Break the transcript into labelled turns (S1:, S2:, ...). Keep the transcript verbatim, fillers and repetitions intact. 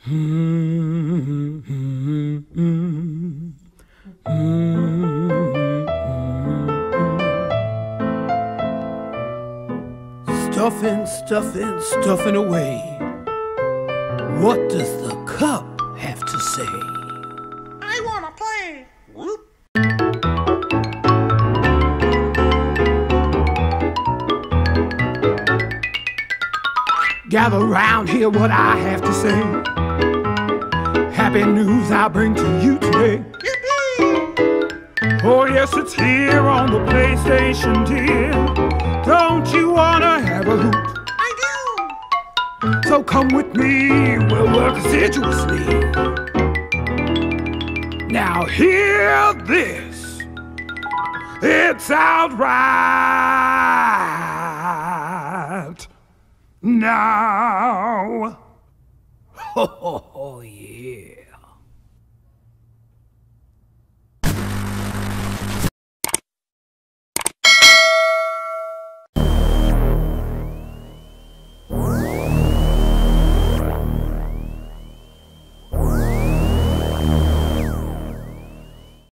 S1: Stuffing, stuffing, stuffing away. What does the cup have to say?
S2: I wanna play. Whoop.
S1: Gather round, hear what I have to say. Happy news I bring to you today.
S2: Yippee!
S1: Oh yes, it's here on the PlayStation, dear. Don't you wanna have a hoot?
S2: I do!
S1: So come with me, we'll work assiduously. Now hear this. It's outright now. Ho, ho, ho, yeah.